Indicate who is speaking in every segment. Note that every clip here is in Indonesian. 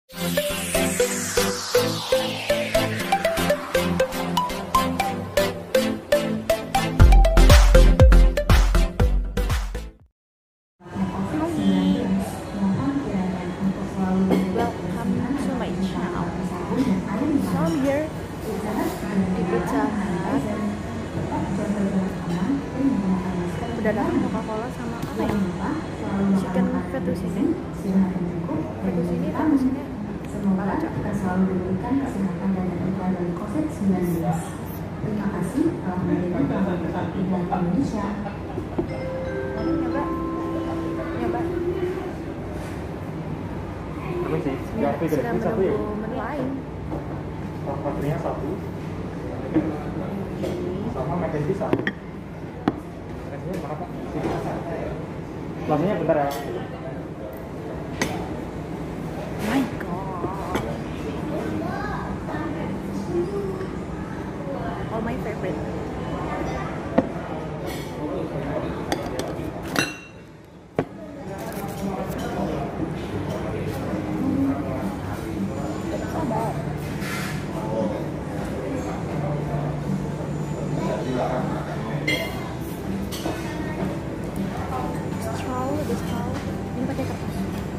Speaker 1: Udah datang Coca-Cola sama apa ya? Chicken fettuccine. Fettuccine
Speaker 2: Semoga kita selalu diberikan kesehatan dan terhindar dari COVID-19. Terima kasih telah menjadi pelanggan tetap di Indonesia.
Speaker 1: Nyoba.
Speaker 3: Terus sih,
Speaker 1: Sedang menunggu menu lain.
Speaker 3: Pastinya satu. Sama mac and cheese satu. Nasinya mana Pak? Nasinya bentar ya.
Speaker 1: My God. All my favorite. Straw. Ini pakai kertas.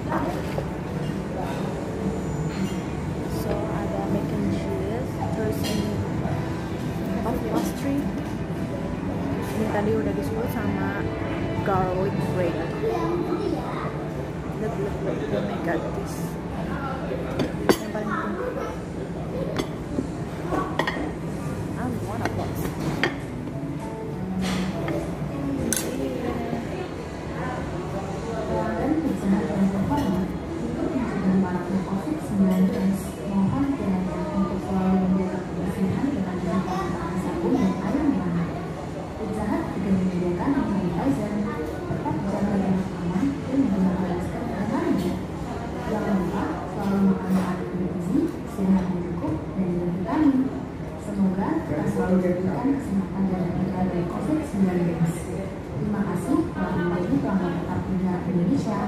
Speaker 1: So ada mac and cheese, terus ini pastry. Ini tadi udah disuruh sama garlic bread. Look, oh my god, this. Yang paling tunggu. I want a box.
Speaker 2: Mohon kiranya untuk selalu menjaga kebersihan dengan menggunakan sabun dan air mengalir. Pizza Hut juga menyediakan hand sanitizer. Tetap jaga jarak aman dan menggunakan masker dengan bijak. Jangan lupa selalu makan makanan bergizi, sehat dan cukup, dan juga vitamin. Semoga kita selalu diberikan kesehatan dan terhindar dari COVID-19. Terima kasih telah menjadi pelanggan tetap Pizza Hut Indonesia.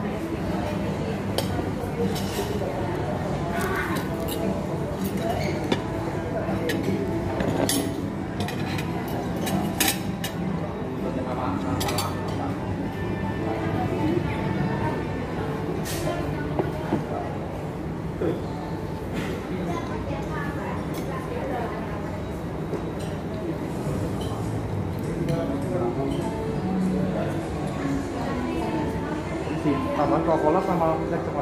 Speaker 3: Tambahan Coca-Cola sama snack coklat.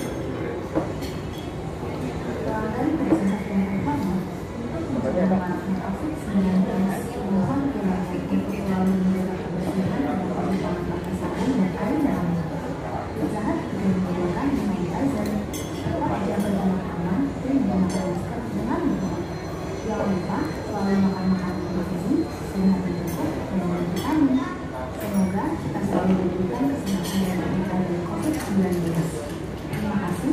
Speaker 2: Jangan lupa selalu makan makanan bergizi, sehat dan cukup, dan vitamin. Semoga kita selalu diberikan kesehatan dan terhindar dari COVID-19. Terima kasih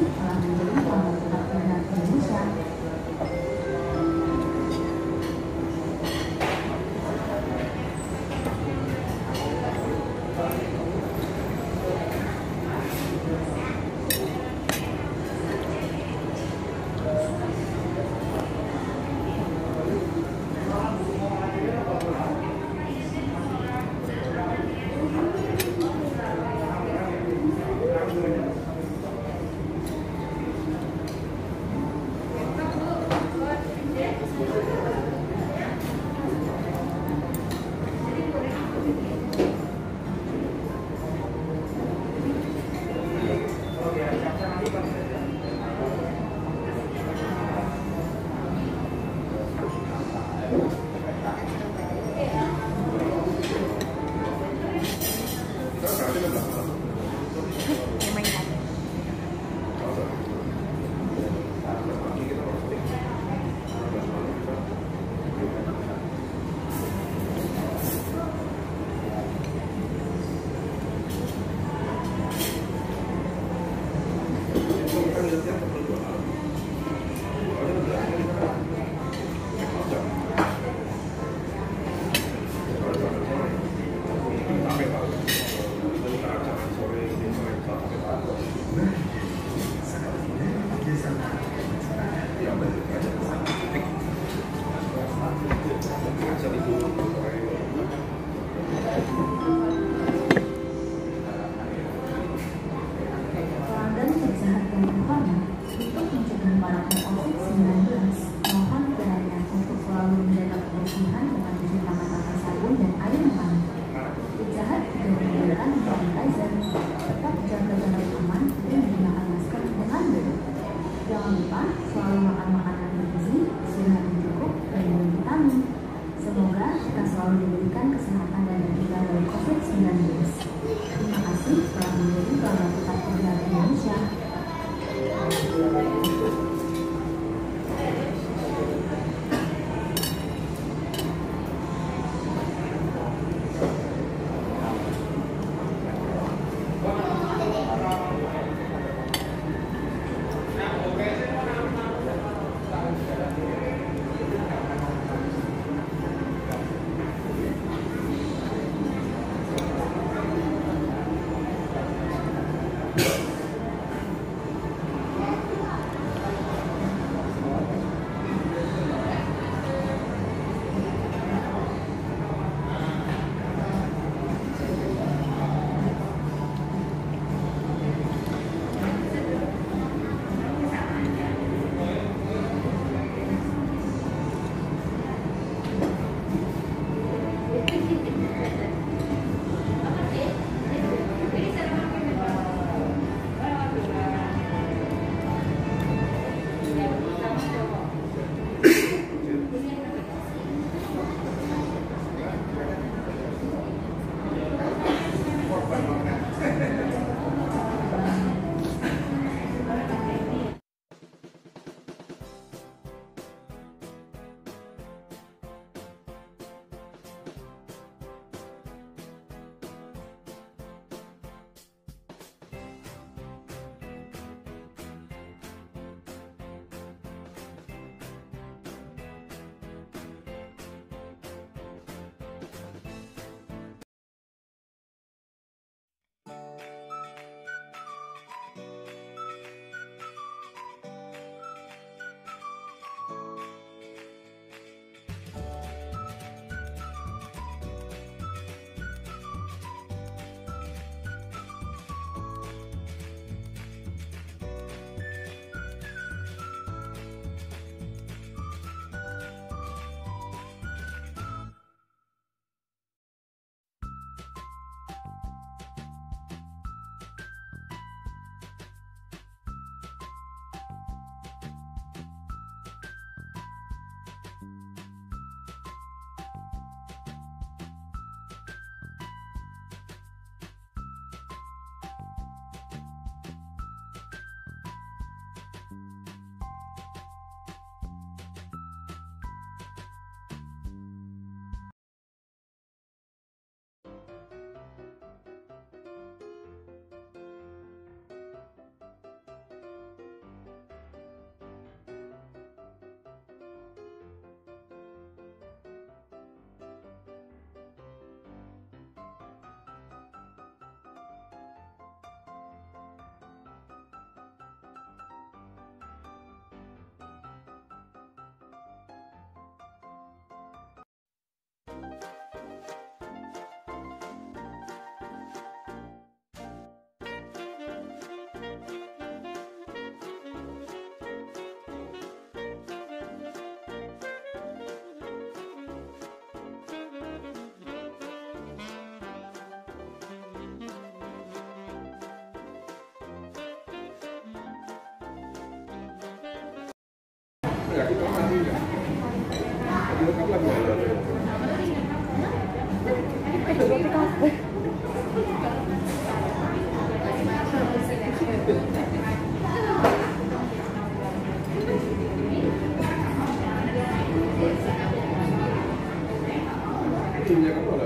Speaker 4: mesinnya kan ada.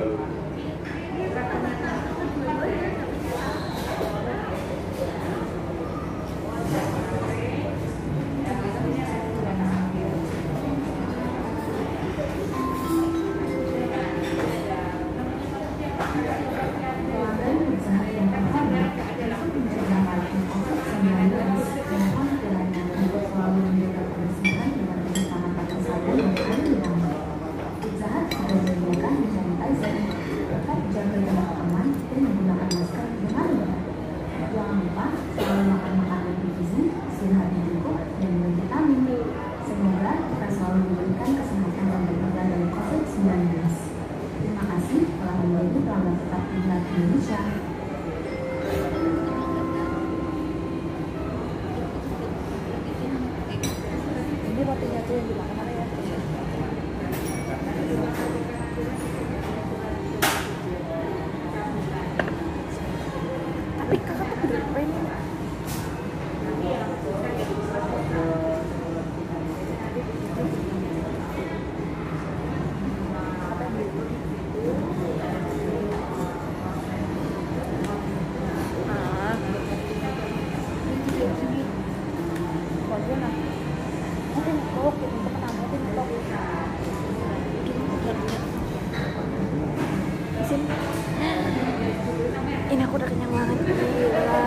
Speaker 2: Pelanggan usaha yang terhormat untuk mencegah maraknya COVID-19 dan pelayanan untuk selalu menjaga kebersihan dengan menggunakan pakai sabun dan air mineral. Pizza Hut juga menyediakan hand sanitizer, tetap jaga jarak aman dan menggunakan masker dengan benar. Jangan lupa selalu makan makanan bergizi, istirahat yang cukup, dan minum vitamin. Semoga kita selalu diberikan kesehatan dan terhindar dari COVID-19. Terima kasih telah menjadi pelanggan tetap Pizza Hut Indonesia.
Speaker 1: Ini rotinya tuh yang di belakang mana ya? Tapi kakak tuh udah pengen. Ini aku udah kenyang banget, gila.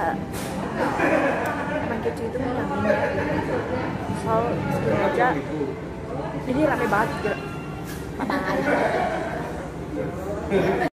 Speaker 1: Emang keju itu menangin. Soal sebelum aja, ini rame banget, gila. Bye-bye.